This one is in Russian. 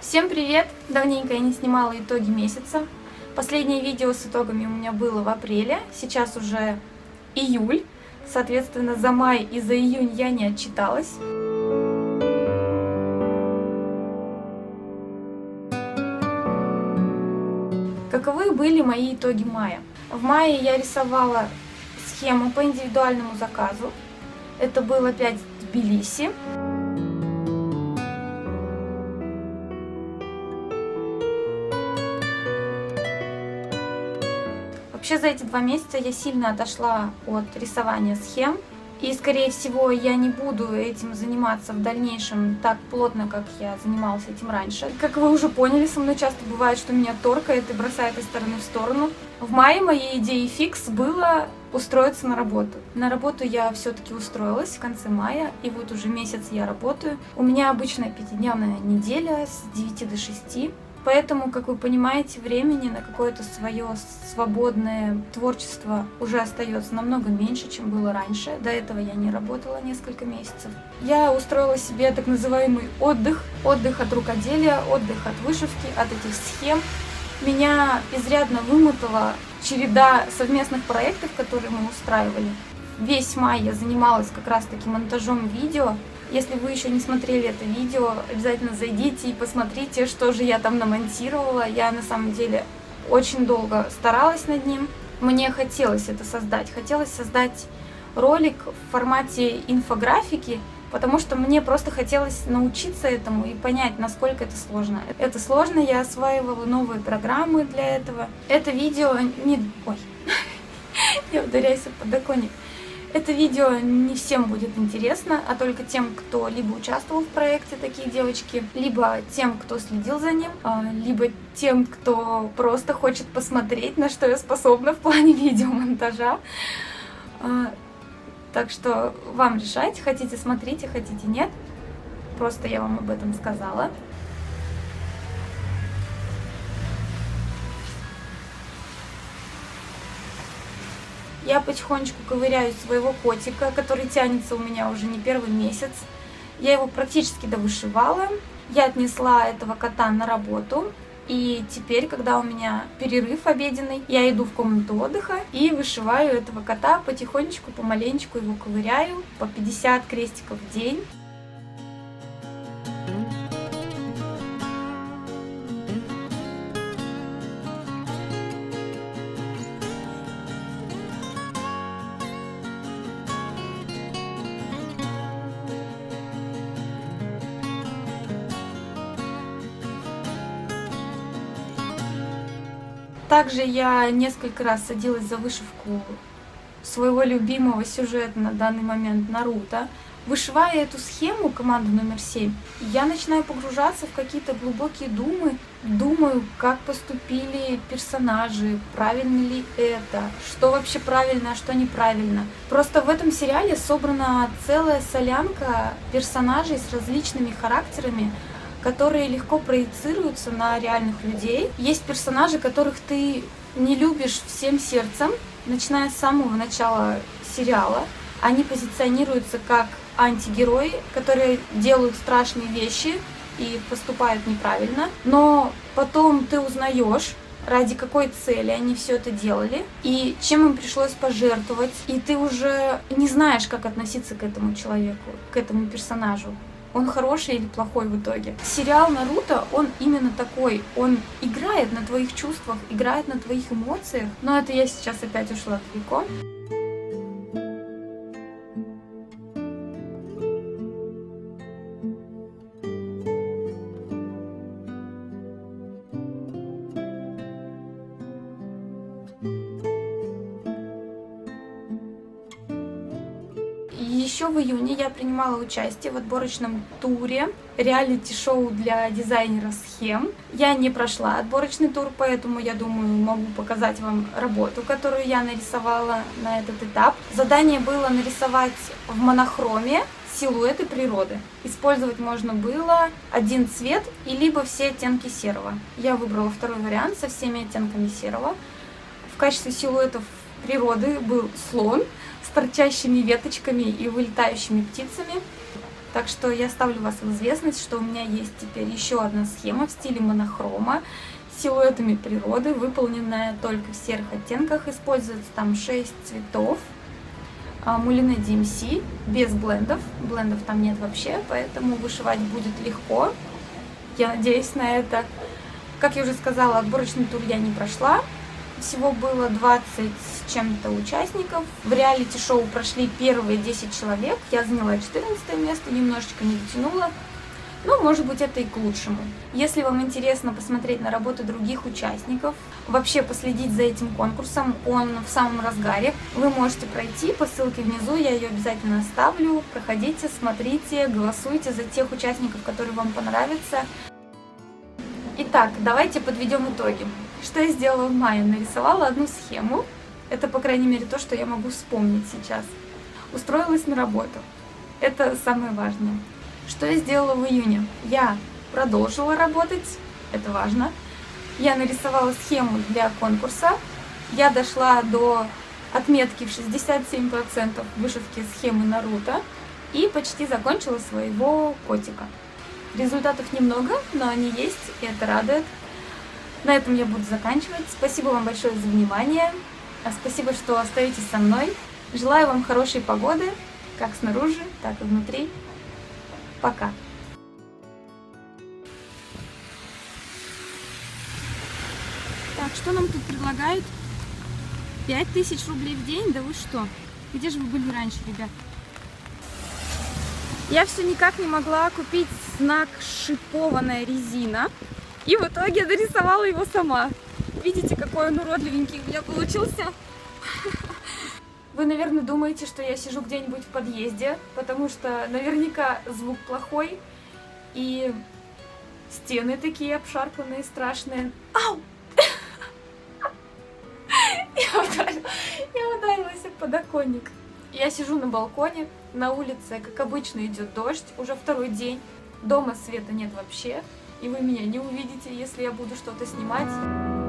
Всем привет! Давненько я не снимала итоги месяца. Последнее видео с итогами у меня было в апреле, сейчас уже июль. Соответственно, за май и за июнь я не отчиталась. Каковы были мои итоги мая? В мае я рисовала схему по индивидуальному заказу. Это был опять Тбилиси. Вообще за эти 2 месяца я сильно отошла от рисования схем. И, скорее всего, я не буду этим заниматься в дальнейшем так плотно, как я занималась этим раньше. Как вы уже поняли, со мной часто бывает, что меня торкает и бросает из стороны в сторону. В мае моей идеей фикс было устроиться на работу. На работу я все-таки устроилась в конце мая, и вот уже месяц я работаю. У меня обычная 5-дневная неделя с 9 до 6. Поэтому, как вы понимаете, времени на какое-то свое свободное творчество уже остается намного меньше, чем было раньше. До этого я не работала несколько месяцев. Я устроила себе так называемый отдых. Отдых от рукоделия, отдых от вышивки, от этих схем. Меня изрядно вымотала череда совместных проектов, которые мы устраивали. Весь май я занималась как раз-таки монтажом видео. Если вы еще не смотрели это видео, обязательно зайдите и посмотрите, что же я там намонтировала. Я на самом деле очень долго старалась над ним. Мне хотелось это создать. Хотелось создать ролик в формате инфографики, потому что мне просто хотелось научиться этому и понять, насколько это сложно. Это сложно, я осваивала новые программы для этого. Это видео не... Ой, я ударяюсь об подоконник. Это видео не всем будет интересно, а только тем, кто либо участвовал в проекте «Такие девочки», либо тем, кто следил за ним, либо тем, кто просто хочет посмотреть, на что я способна в плане видеомонтажа. Так что вам решать, хотите смотрите, хотите нет. Просто я вам об этом сказала. Я потихонечку ковыряю своего котика, который тянется у меня уже не первый месяц. Я его практически довышивала. Я отнесла этого кота на работу. И теперь, когда у меня перерыв обеденный, я иду в комнату отдыха и вышиваю этого кота потихонечку, помаленечку его ковыряю. По 50 крестиков в день. Также я несколько раз садилась за вышивку своего любимого сюжета на данный момент Наруто. Вышивая эту схему, команду номер 7, я начинаю погружаться в какие-то глубокие думы. Думаю, как поступили персонажи, правильно ли это, что вообще правильно, а что неправильно. Просто в этом сериале собрана целая солянка персонажей с различными характерами, которые легко проецируются на реальных людей. Есть персонажи, которых ты не любишь всем сердцем, начиная с самого начала сериала. Они позиционируются как антигерои, которые делают страшные вещи и поступают неправильно. Но потом ты узнаешь, ради какой цели они все это делали, и чем им пришлось пожертвовать. И ты уже не знаешь, как относиться к этому человеку, к этому персонажу. Он хороший или плохой в итоге. Сериал Наруто, он именно такой. Он играет на твоих чувствах, играет на твоих эмоциях. Но это я сейчас опять ушла далеко. Еще в июне я принимала участие в отборочном туре, реалити-шоу для дизайнера схем. Я не прошла отборочный тур, поэтому, я думаю, могу показать вам работу, которую я нарисовала на этот этап. Задание было нарисовать в монохроме силуэты природы. Использовать можно было один цвет и либо все оттенки серого. Я выбрала второй вариант со всеми оттенками серого. В качестве силуэтов природы был слон с торчащими веточками и вылетающими птицами. Так что я ставлю вас в известность, что у меня есть теперь еще одна схема в стиле монохрома с силуэтами природы, выполненная только в серых оттенках. Используется там 6 цветов. Мулине DMC, без блендов. Блендов там нет вообще, поэтому вышивать будет легко. Я надеюсь на это. Как я уже сказала, отборочный тур я не прошла. Всего было 20 с чем-то участников. В реалити-шоу прошли первые 10 человек. Я заняла 14 место, немножечко не дотянула. Ну, может быть, это и к лучшему. Если вам интересно посмотреть на работу других участников, вообще последить за этим конкурсом, он в самом разгаре, вы можете пройти по ссылке внизу, я ее обязательно оставлю. Проходите, смотрите, голосуйте за тех участников, которые вам понравятся. Итак, давайте подведем итоги. Что я сделала в мае? Нарисовала одну схему. Это, по крайней мере, то, что я могу вспомнить сейчас. Устроилась на работу. Это самое важное. Что я сделала в июне? Я продолжила работать. Это важно. Я нарисовала схему для конкурса. Я дошла до отметки в 67% вышивки схемы Наруто. И почти закончила своего котика. Результатов немного, но они есть, и это радует. На этом я буду заканчивать. Спасибо вам большое за внимание. Спасибо, что остаетесь со мной. Желаю вам хорошей погоды, как снаружи, так и внутри. Пока. Так, что нам тут предлагают? 5000 рублей в день? Да вы что? Где же вы были раньше, ребят? Я все никак не могла купить знак «Шипованная резина». И в итоге дорисовала его сама. Видите, какой он уродливенький у меня получился? Вы, наверное, думаете, что я сижу где-нибудь в подъезде, потому что наверняка звук плохой. И стены такие обшарпанные, страшные. Ау! Я ударилась об подоконник. Я сижу на балконе, на улице, как обычно, идет дождь, уже второй день. Дома света нет вообще, и вы меня не увидите, если я буду что-то снимать.